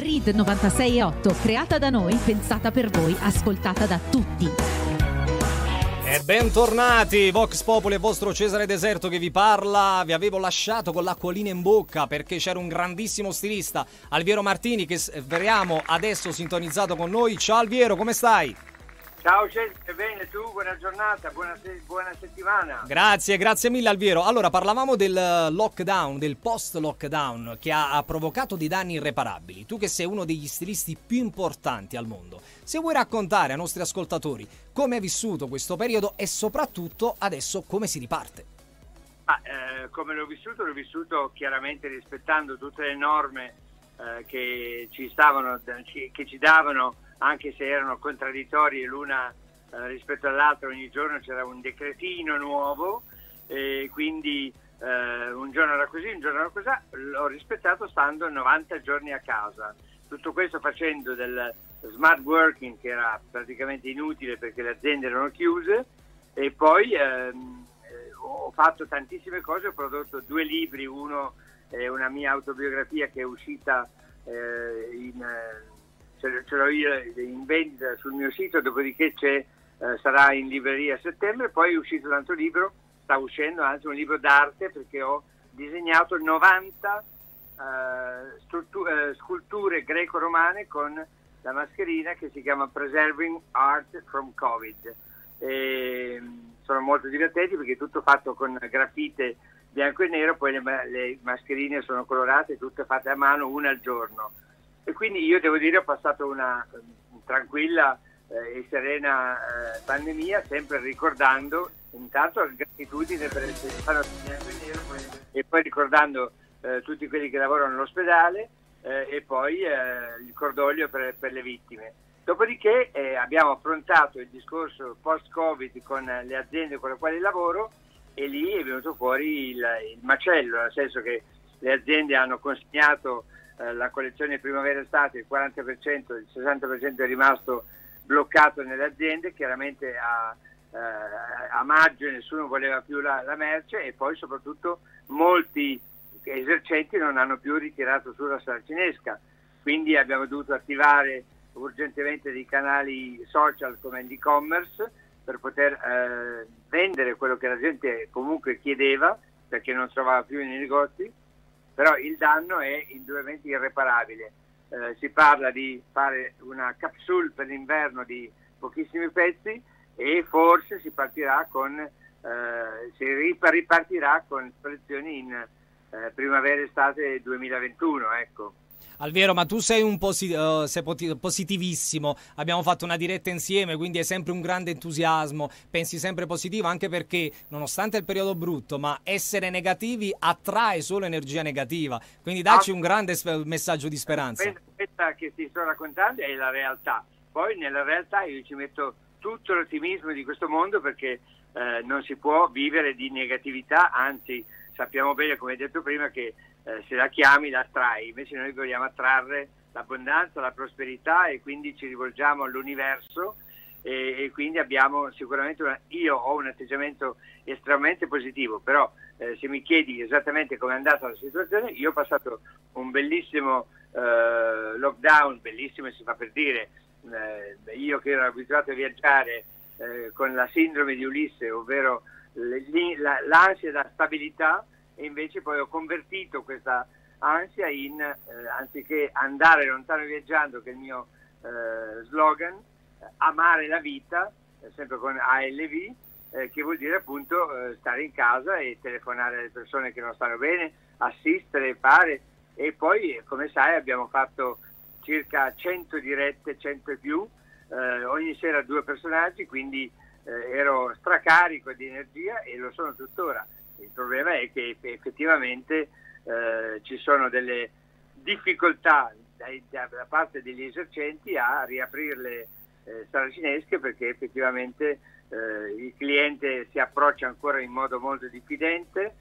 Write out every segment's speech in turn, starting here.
RID 96.8, creata da noi, pensata per voi, ascoltata da tutti. E bentornati, Vox Populi e vostro Cesare Deserto che vi parla. Vi avevo lasciato con l'acquolina in bocca perché c'era un grandissimo stilista, Alviero Martini, che vediamo adesso sintonizzato con noi. Ciao Alviero, come stai? Ciao Cesare, bene, tu? Buona giornata, buona settimana. Grazie mille Alviero. Allora, parlavamo del lockdown, del post-lockdown che ha provocato dei danni irreparabili. Tu che sei uno degli stilisti più importanti al mondo, se vuoi raccontare ai nostri ascoltatori come hai vissuto questo periodo e soprattutto adesso come si riparte. Come l'ho vissuto chiaramente rispettando tutte le norme che ci davano, anche se erano contraddittorie l'una rispetto all'altra. Ogni giorno c'era un decretino nuovo e quindi un giorno era così, un giorno era così. L'ho rispettato stando 90 giorni a casa. Tutto questo facendo del smart working, che era praticamente inutile perché le aziende erano chiuse, e poi ho fatto tantissime cose. Ho prodotto 2 libri, uno è una mia autobiografia che è uscita ce l'ho io in vendita sul mio sito, dopodiché sarà in libreria a settembre. Poi è uscito un altro libro, sta uscendo anzi un libro d'arte, perché ho disegnato 90 sculture greco-romane con la mascherina che si chiama Preserving Art from Covid. Sono molto divertenti perché è tutto fatto con grafite bianco e nero, poi le mascherine sono colorate, tutte fatte a mano, una al giorno. E quindi io devo dire ho passato una tranquilla e serena pandemia, sempre ricordando intanto gratitudine per essere stato bianco e nero, e poi ricordando tutti quelli che lavorano all'ospedale, e poi il cordoglio per le vittime. Dopodiché abbiamo affrontato il discorso post-Covid con le aziende con le quali lavoro, e lì è venuto fuori il macello, nel senso che le aziende hanno consegnato la collezione primavera-estate, il 40%, il 60% è rimasto bloccato nelle aziende. Chiaramente a maggio nessuno voleva più la merce, e poi soprattutto molti esercenti non hanno più ritirato su la saracinesca, quindi abbiamo dovuto attivare urgentemente dei canali social come l'e-commerce per poter vendere quello che la gente comunque chiedeva, perché non trovava più nei negozi. Però il danno è indubbiamente irreparabile. Si parla di fare una capsule per l'inverno di pochissimi pezzi, e forse si ripartirà con collezioni in primavera-estate 2021, ecco. Alviero, ma tu sei positivissimo, abbiamo fatto una diretta insieme, quindi hai sempre un grande entusiasmo, pensi sempre positivo, anche perché nonostante il periodo brutto, ma essere negativi attrae solo energia negativa, quindi dacci un grande messaggio di speranza. Questa che ti sto raccontando è la realtà, poi nella realtà io ci metto tutto l'ottimismo di questo mondo, perché non si può vivere di negatività, anzi sappiamo bene, come hai detto prima, che se la chiami la attrai. Invece noi vogliamo attrarre l'abbondanza, la prosperità, e quindi ci rivolgiamo all'universo, e quindi abbiamo sicuramente io ho un atteggiamento estremamente positivo. Però se mi chiedi esattamente come è andata la situazione, io ho passato un bellissimo lockdown, bellissimo si fa per dire, io che ero abituato a viaggiare con la sindrome di Ulisse, ovvero l'ansia da stabilità, e invece poi ho convertito questa ansia in anziché andare lontano viaggiando, che è il mio slogan, amare la vita, sempre con ALV, che vuol dire appunto stare in casa e telefonare alle persone che non stanno bene, assistere, fare. E poi, come sai, abbiamo fatto circa 100 dirette, 100 e più, ogni sera 2 personaggi, quindi ero stracarico di energia, e lo sono tuttora. Il problema è che effettivamente ci sono delle difficoltà da parte degli esercenti a riaprire le saracinesche, perché effettivamente il cliente si approccia ancora in modo molto diffidente,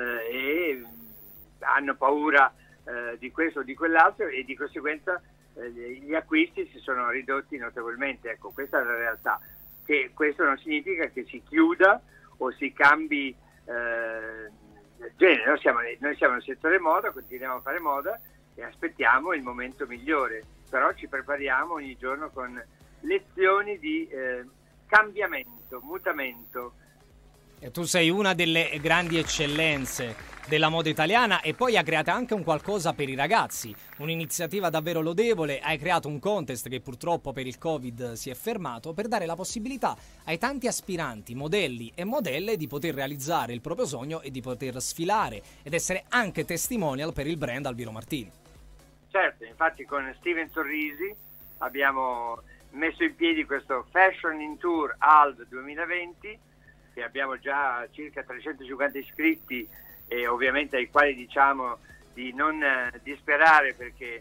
e hanno paura di questo o di quell'altro, e di conseguenza gli acquisti si sono ridotti notevolmente. Ecco, questa è la realtà. Che questo non significa che si chiuda o si cambi genere. Noi siamo nel settore moda, continuiamo a fare moda, e aspettiamo il momento migliore, però ci prepariamo ogni giorno con lezioni di cambiamento, mutamento. E tu sei una delle grandi eccellenze della moda italiana e poi hai creato anche un qualcosa per i ragazzi, un'iniziativa davvero lodevole. Hai creato un contest che purtroppo per il Covid si è fermato, per dare la possibilità ai tanti aspiranti, modelli e modelle di poter realizzare il proprio sogno e di poter sfilare ed essere anche testimonial per il brand Alviero Martini. Certo, infatti con Steven Torrisi abbiamo messo in piedi questo Fashion in Tour ALV 2020, che abbiamo già circa 350 iscritti e ovviamente ai quali diciamo di non disperare, perché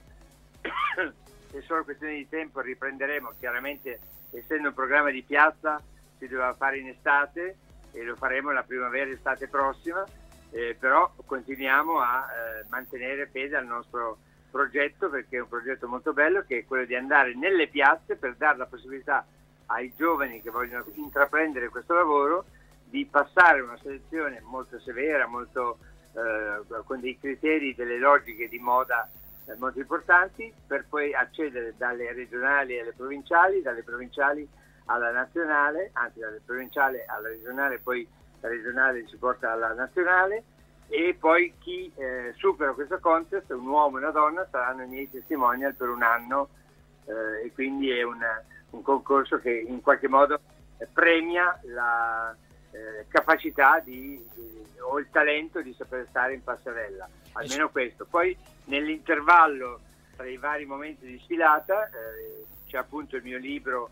è solo questione di tempo, riprenderemo. Chiaramente, essendo un programma di piazza, si doveva fare in estate e lo faremo la primavera-estate prossima, però continuiamo a mantenere fede al nostro progetto, perché è un progetto molto bello, che è quello di andare nelle piazze per dare la possibilità ai giovani che vogliono intraprendere questo lavoro di passare una selezione molto severa, molto con dei criteri, delle logiche di moda molto importanti, per poi accedere dalle regionali alle provinciali, dalle provinciali alla nazionale, anzi dalle provinciali alla regionale, poi la regionale ci porta alla nazionale, e poi chi supera questo contest, un uomo e una donna, saranno i miei testimonial per un anno, e quindi è un concorso che in qualche modo premia la capacità o il talento di saper stare in passerella, almeno questo. Poi nell'intervallo tra i vari momenti di sfilata c'è appunto il mio libro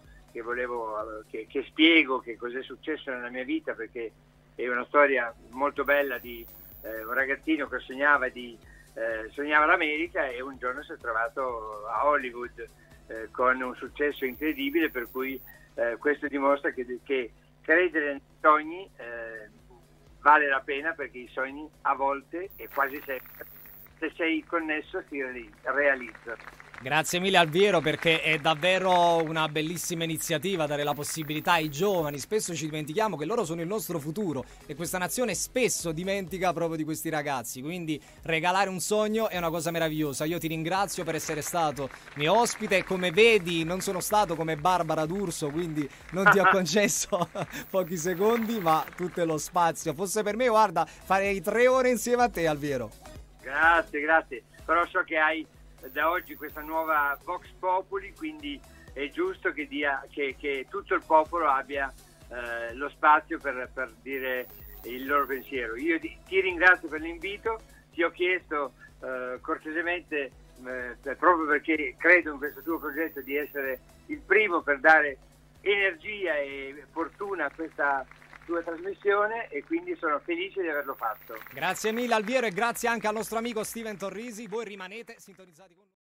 che spiego che cos'è successo nella mia vita, perché è una storia molto bella di un ragazzino che sognava l'America e un giorno si è trovato a Hollywood con un successo incredibile, per cui questo dimostra che credere nei sogni vale la pena, perché i sogni a volte e quasi sempre, se sei connesso, si realizzano. Grazie mille Alviero, perché è davvero una bellissima iniziativa dare la possibilità ai giovani. Spesso ci dimentichiamo che loro sono il nostro futuro e questa nazione spesso dimentica proprio di questi ragazzi, quindi regalare un sogno è una cosa meravigliosa. Io ti ringrazio per essere stato mio ospite. Come vedi, non sono stato come Barbara D'Urso, quindi non ti ho concesso pochi secondi, ma tutto lo spazio. Fosse per me, guarda, farei 3 ore insieme a te, Alviero. Grazie, però so che hai da oggi questa nuova Vox Populi, quindi è giusto che tutto il popolo abbia lo spazio per dire il loro pensiero. Io ti ringrazio per l'invito, ti ho chiesto cortesemente, proprio perché credo in questo tuo progetto, di essere il primo per dare energia e fortuna a questa tua trasmissione, e quindi sono felice di averlo fatto. Grazie mille Alviero, e grazie anche al nostro amico Steven Torrisi. Voi rimanete sintonizzati con noi.